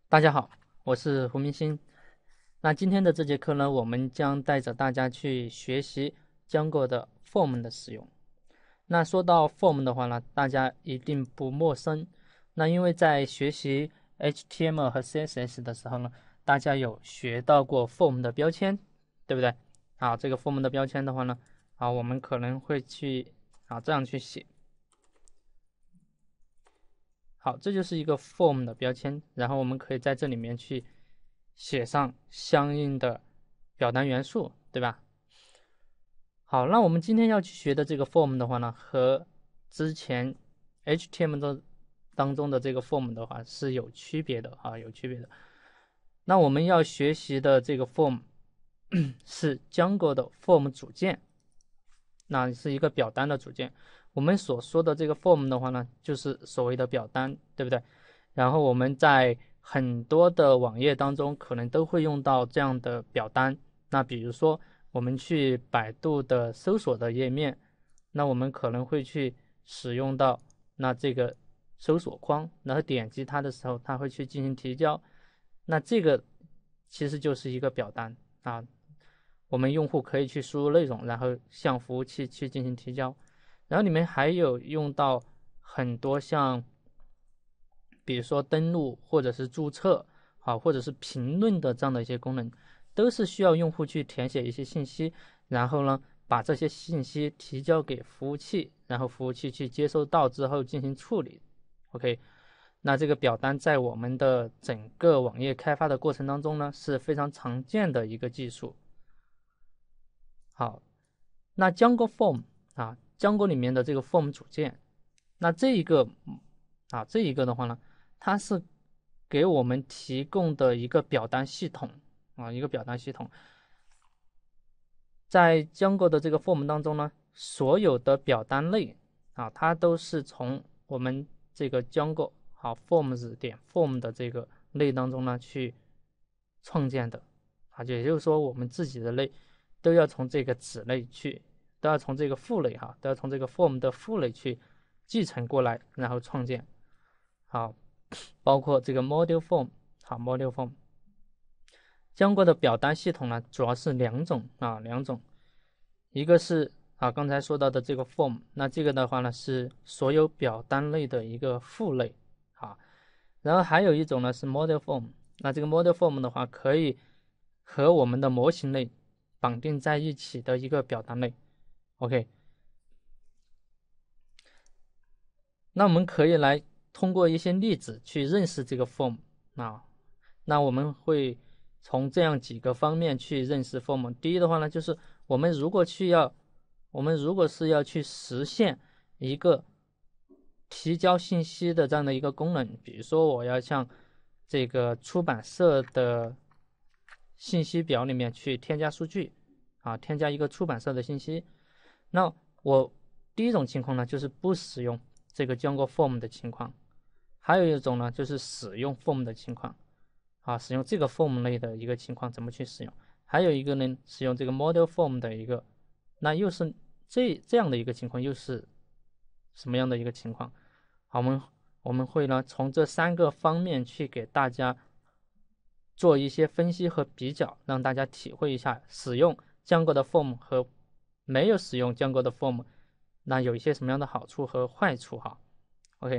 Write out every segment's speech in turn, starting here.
大家好，我是胡明星。那今天的这节课呢，我们将带着大家去学习 Django 的 form 的使用。那说到 form 的话呢，大家一定不陌生。那因为在学习 HTML 和 CSS 的时候呢，大家有学到过 form 的标签，对不对？好，这个 form 的标签的话呢，我们可能会去这样去写。好，这就是一个 form 的标签，然后我们可以在这里面去写上相应的表单元素，对吧？好，那我们今天要去学的这个 form 的话呢，和之前 HTML 当中的这个 form 的话是有区别的有区别的。那我们要学习的这个 form 是 Django 的 form 组件，那是一个表单的组件。我们所说的这个 form 的话呢，就是所谓的表单，对不对？然后我们在很多的网页当中，可能都会用到这样的表单。那比如说，我们去百度的搜索的页面，那我们可能会去使用到这个搜索框，然后点击它的时候，它会去进行提交。那这个其实就是一个表单我们用户可以去输入内容，然后向服务器去进行提交。然后里面还有用到很多像，比如说登录或者是注册或者是评论的这样的一些功能，都是需要用户去填写一些信息，然后呢把这些信息提交给服务器，然后服务器去接收到之后进行处理。OK，那这个表单在我们的整个网页开发的过程当中呢，是非常常见的一个技术。好，那 Django Form Django 里面的这个 Form 组件，那这一个的话呢，它是给我们提供的一个表单系统一个表单系统。在 Django 的这个 Form 当中呢，所有的表单类它都是从我们这个 Django Forms.form 的这个类当中呢去创建的也就是说我们自己的类都要从这个子类去，都要从这个父类都要从这个 form 的父类去继承过来，然后创建。好，包括这个 module form，module form。Django 的表单系统呢，主要是两种，一个是刚才说到的这个 form， 那这个的话呢是所有表单类的一个父类然后还有一种呢是 module form， 那这个 module form 的话可以和我们的模型类绑定在一起的一个表单类。OK， 那我们可以来通过一些例子去认识这个 form 那我们会从这样几个方面去认识 form。第一的话呢，就是我们如果是要去实现一个提交信息的这样的一个功能，比如说我要向这个出版社的信息表里面去添加数据添加一个出版社的信息，那我第一种情况呢，就是不使用这个 Django Form 的情况，还有一种呢，就是使用 Form 的情况使用这个 Form 类的一个情况怎么去使用？还有一个呢，使用这个 Model Form 的一个，那又是这样的一个情况，又是什么样的一个情况？好，我们会呢从这三个方面去给大家做一些分析和比较，让大家体会一下使用Django的 Form 和没有使用Django的 Form， 那有一些什么样的好处和坏处OK，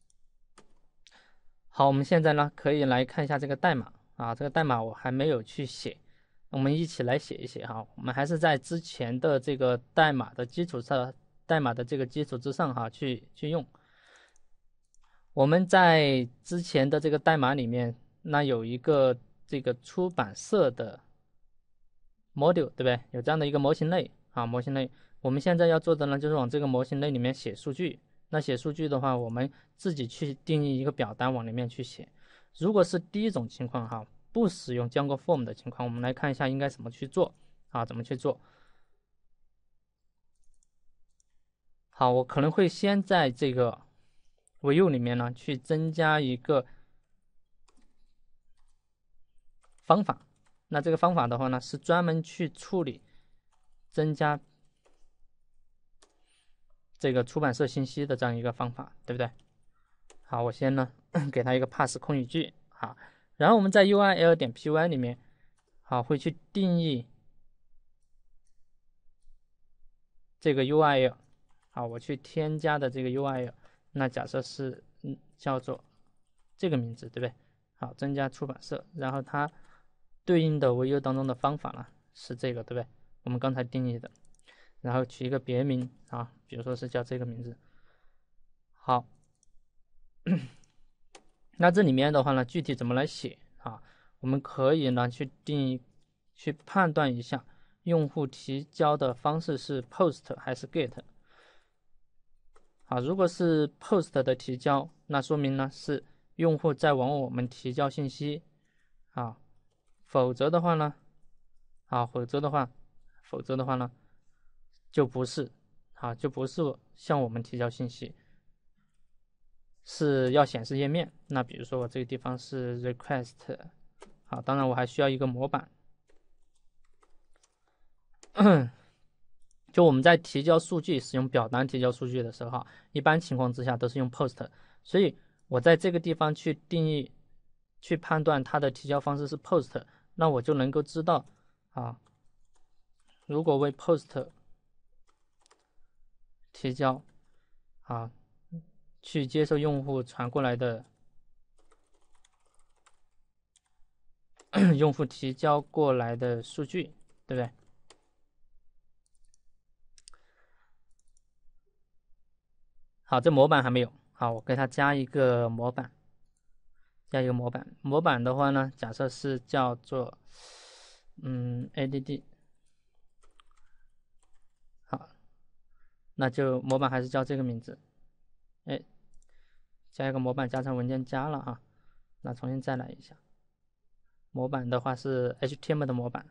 好，我们现在呢可以来看一下这个代码这个代码我还没有去写，我们一起来写一写我们还是在之前的这个代码的基础上，之上去用。我们在之前的这个代码里面，那有一个这个出版社的 module， 对不对？有这样的一个模型类模型类。我们现在要做的呢，就是往这个模型类里面写数据。那写数据的话，我们自己去定义一个表单往里面去写。如果是第一种情况不使用 Django Form 的情况，我们来看一下应该怎么去做怎么去做。好，我可能会先在这个 view 里面呢去增加一个方法，那这个方法的话呢是专门去处理增加这个出版社信息的这样一个方法，对不对？好，我先呢给它一个 pass 空语句然后我们在 URL 点 py 里面，好，会去定义这个 URL。好，我去添加的这个 URL， 那假设是叫做这个名字，对不对？好，增加出版社，然后它对应的 view 当中的方法呢是这个，对不对？我们刚才定义的，然后取一个别名啊，比如说是叫这个名字。好，那这里面的话呢，具体怎么来写啊？我们可以呢去定义，去判断一下用户提交的方式是 post 还是 get。好，如果是 post 的提交，那说明呢是用户在往我们提交信息啊，否则的话呢，否则的话呢就不是就不是向我们提交信息，是要显示页面。那比如说我这个地方是 request， 好，当然我还需要一个模板。就我们在提交数据，使用表单提交数据的时候，一般情况之下都是用 post， 所以我在这个地方去定义、去判断它的提交方式是 post， 那我就能够知道如果为 post 提交去接受用户传过来的用户提交过来的数据，对不对？好，这模板还没有。好，我给它加一个模板，模板的话呢，假设是叫做add。好，那就模板还是叫这个名字。加一个模板加上文件夹了啊。那重新再来一下，模板的话是 HTML 的模板。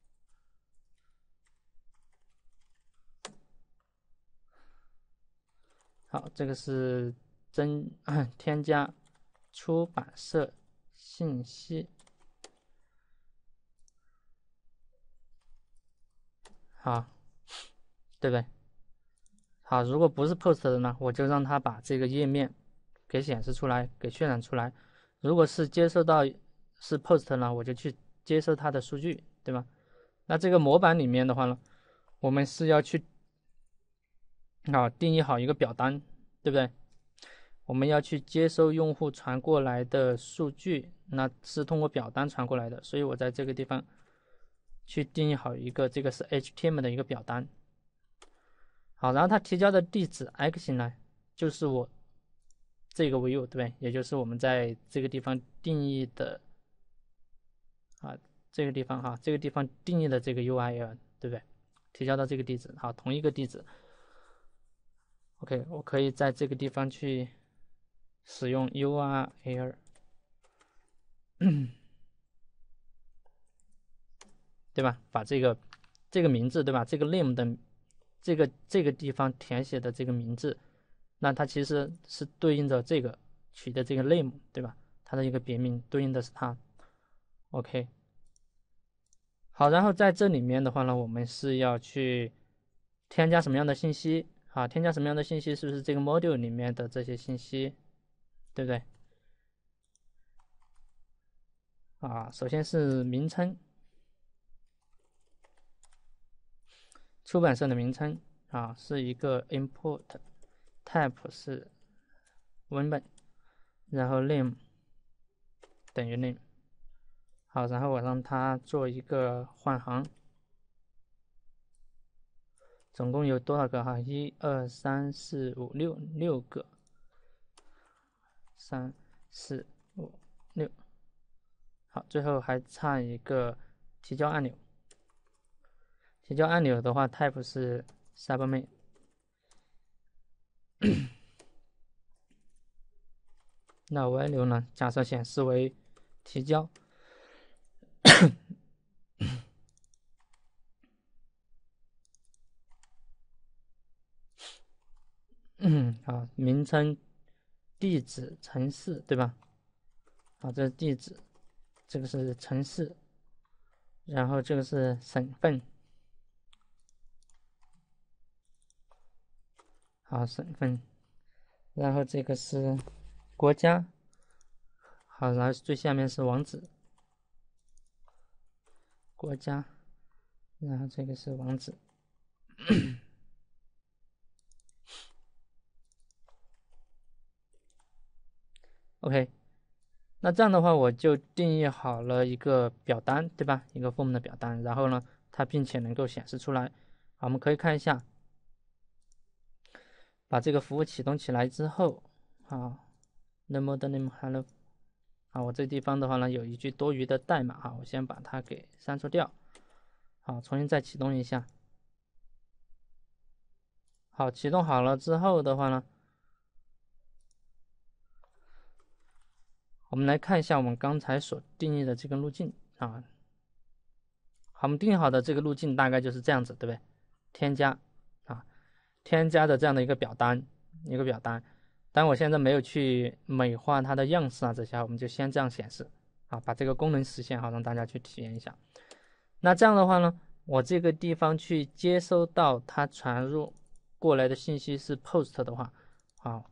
好，这个是添加出版社信息。好，对不对？好，如果不是 post 的呢，我就让它把这个页面给显示出来，给渲染出来。如果是接收到是 post 呢，我就去接收它的数据，对吧？那这个模板里面的话呢，我们是要去定义好一个表单，对不对？我们要去接收用户传过来的数据，那是通过表单传过来的，所以我在这个地方去定义好一个，这个是 HTML 的一个表单。好，然后它提交的地址 x 呢，就是我这个 view， 对不对？也就是我们在这个地方定义的这个地方定义的这个 URL， 对不对？提交到这个地址，好，同一个地址。OK， 我可以在这个地方去使用 URL， 对吧？把这个名字，对吧？这个 name 的这个地方填写的这个名字，那它其实是对应着这个取的这个 name， 对吧？它的一个别名对应的是它。OK， 好，然后在这里面的话呢，我们是要去添加什么样的信息？添加什么样的信息？是不是这个 module 里面的这些信息，对不对？首先是名称，出版社的名称是一个 import type 是文本，然后 name 等于 name。好，然后我让它做一个换行，总共有多少个1、2、3、4、5、6个，3、4、5、6。好，最后还差一个提交按钮。提交按钮的话 ，type 是 submit。那 value 呢？假设显示为提交。好，名称、地址、城市，对吧？好，这是地址，这个是城市，然后这个是省份。好，省份，然后这个是国家。 好，然后最下面是网址，国家，然后这个是网址。OK， 那这样的话我就定义好了一个表单，对吧？一个 form 的表单，然后呢，它并且能够显示出来。好，我们可以看一下，把这个服务启动起来之后，好 ，name name hello， 好，我这地方的话呢有一句多余的代码，哈，我先把它给删除掉。好，重新再启动一下。好，启动好了之后的话呢，我们来看一下我们刚才所定义的这个路径啊。好，我们定义好的这个路径大概就是这样子，对不对？添加啊，添加的这样的一个表单，但我现在没有去美化它的样式啊，这些我们就先这样显示啊，把这个功能实现好，让大家去体验一下。那这样的话呢，我这个地方去接收到它传入过来的信息是 post 的话，好，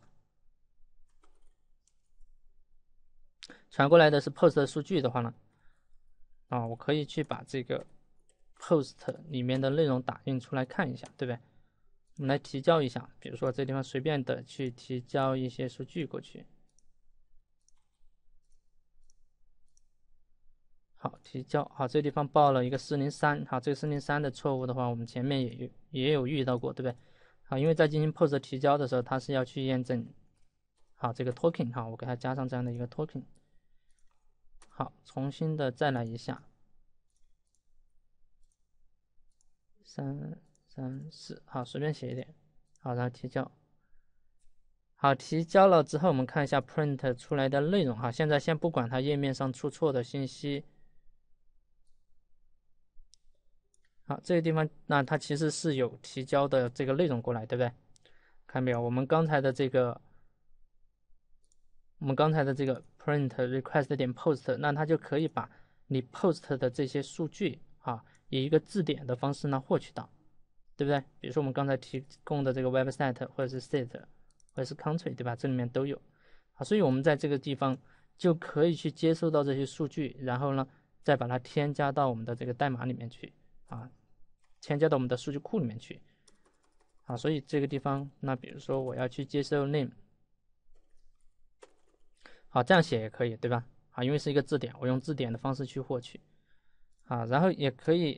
传过来的是 post 的数据的话呢，啊，我可以去把这个 post 里面的内容打印出来看一下，对不对？我们来提交一下，比如说这地方随便的去提交一些数据过去。好，提交。好，这地方报了一个403。好，这个403的错误的话，我们前面也有遇到过，对不对？好，因为在进行 post 提交的时候，它是要去验证好这个 token。好，我给它加上这样的一个 token。好，重新的再来一下。334，好，随便写一点。好，然后提交。好，提交了之后，我们看一下 print 出来的内容。哈，现在先不管它页面上出错的信息。好，这个地方，那它其实是有提交的这个内容过来，对不对？看没有？我们刚才的这个 print request 点 post， 那它就可以把你 post 的这些数据啊，以一个字典的方式呢获取到，对不对？比如说我们刚才提供的这个 website 或者是 state 或者是 country， 对吧？这里面都有啊，所以我们在这个地方就可以去接收到这些数据，然后呢，再把它添加到我们的这个代码里面去啊，添加到我们的数据库里面去啊，所以这个地方，那比如说我要去接收 name。好，这样写也可以，对吧？啊，因为是一个字典，我用字典的方式去获取，啊，然后也可以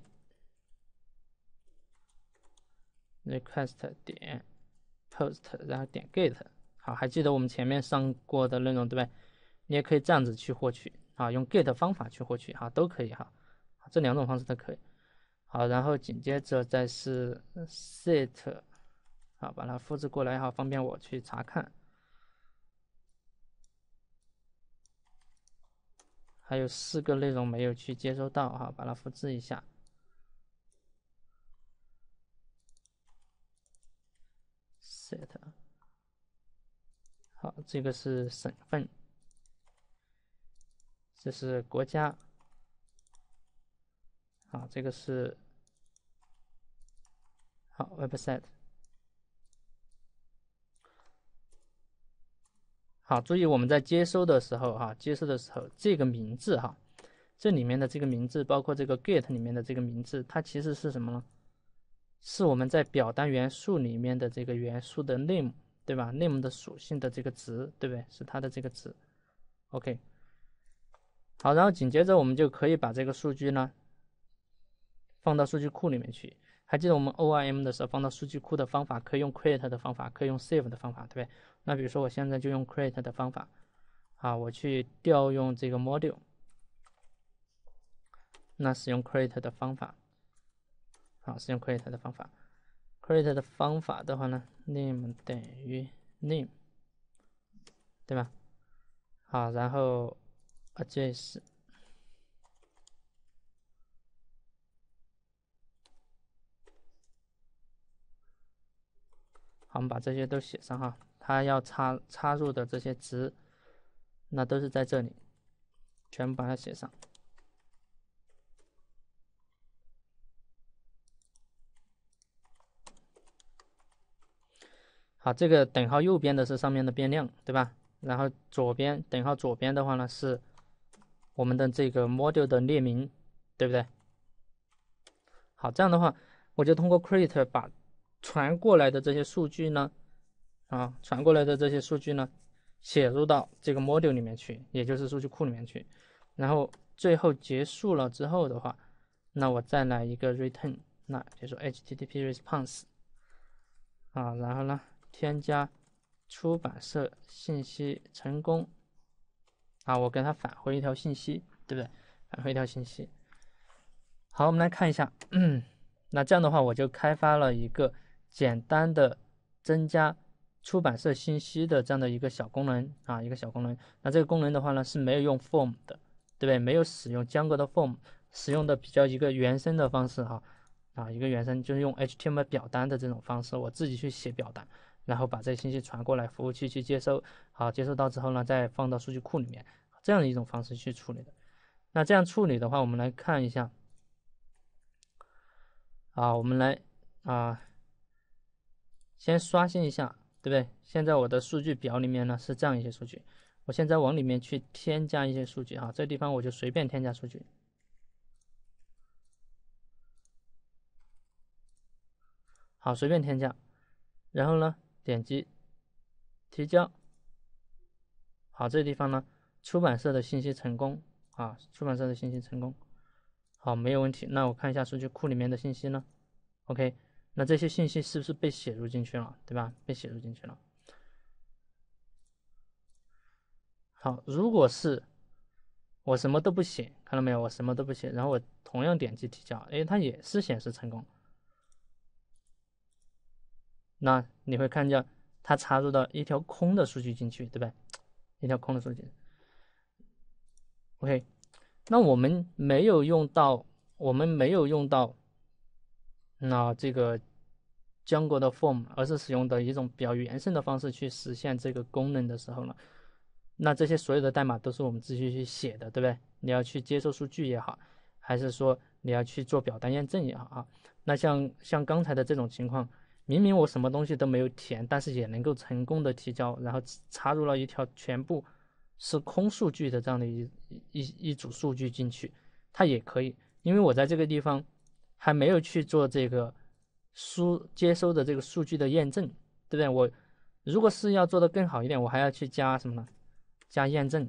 request 点 post， 然后点 get， 好，还记得我们前面上过的内容，对不对？你也可以这样子去获取，啊，用 get 方法去获取，哈，都可以哈，这两种方式都可以。好，然后紧接着再是 set， 好，把它复制过来，好，方便我去查看。还有4个内容没有去接收到，哈，把它复制一下。set， 好，这个是省份，这是国家，好，这个是好 website。好，注意我们在接收的时候，这个名字哈，这里面的这个名字，包括这个 get 里面的这个名字，它其实是什么呢？是我们在表单元素里面的这个元素的 name， 对吧 ？name 的属性的这个值，对不对？是它的这个值。OK， 好，然后紧接着我们就可以把这个数据呢放到数据库里面去。还记得我们 ORM 的时候放到数据库的方法，可以用 create 的方法，可以用 save 的方法，对不对？那比如说我现在就用 create 的方法，啊，我去调用这个 module， 那使用 create 的方法，好，使用 create 的方法 ，create 的方法的话呢 ，name 等于 name， 对吧？好，然后 address。好，我们把这些都写上哈，它要插入的这些值，那都是在这里，全部把它写上。好，这个等号右边的是上面的变量，对吧？ 然后左边等号左边的话呢是我们的这个 module 的列名，对不对？好，这样的话我就通过 create 把传过来的这些数据呢，写入到这个 module 里面去，也就是数据库里面去。然后最后结束了之后的话，那我再来一个 return， 那比如说 http response 然后呢添加出版社信息成功我给它返回一条信息，对不对？返回一条信息。好，我们来看一下，那这样的话我就开发了一个简单的增加出版社信息的这样的一个小功能一个小功能。那这个功能的话呢是没有用 form 的，对不对？没有使用Django的 form， 使用的比较一个原生的方式一个原生就是用 HTML 表单的这种方式，我自己去写表单，然后把这个信息传过来，服务器去接收，接收到之后呢再放到数据库里面，这样的一种方式去处理的。那这样处理的话，我们来看一下我们来先刷新一下，对不对？现在我的数据表里面呢是这样一些数据，我现在往里面去添加一些数据这个地方我就随便添加数据，好，随便添加，然后呢点击提交，好，这个地方呢出版社的信息成功出版社的信息成功，好，没有问题。那我看一下数据库里面的信息呢 ，OK， 那这些信息是不是被写入进去了，对吧？被写入进去了。好，如果是我什么都不写，看到没有？我什么都不写，然后我同样点击提交，它也是显示成功。那你会看见它插入到一条空的数据进去，对吧？一条空的数据。OK， 那我们没有用到那这个Django的 form， 而是使用的一种比较原生的方式去实现这个功能的时候呢，那这些所有的代码都是我们自己去写的，对不对？你要去接受数据也好，还是说你要去做表单验证也好那像刚才的这种情况，明明我什么东西都没有填，但是也能够成功的提交，然后插入了一条全部是空数据的这样的一组数据进去，它也可以，因为我在这个地方还没有去做这个接收的这个数据的验证，对不对？我如果是要做的更好一点，我还要去加什么呢？加验证，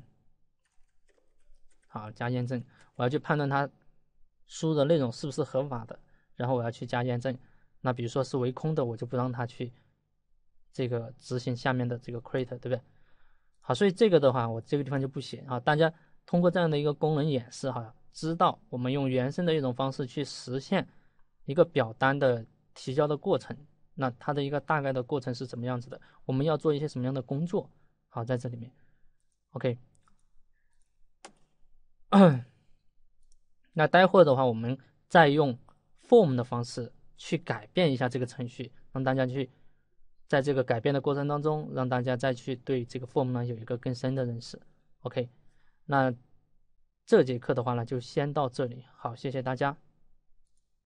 好，加验证，我要去判断它输的内容是不是合法的，然后我要去加验证。那比如说是为空的，我就不让它去这个执行下面的这个 create， 对不对？好，所以这个的话，我这个地方就不写大家通过这样的一个功能演示知道我们用原生的一种方式去实现一个表单的提交的过程，那它的一个大概的过程是怎么样子的？我们要做一些什么样的工作？好，在这里面 ，OK。那待会儿的话，我们再用 form 的方式去改变一下这个程序，让大家去在这个改变的过程当中，让大家再去对这个 form 呢有一个更深的认识。OK， 那这节课的话呢就先到这里，好，谢谢大家。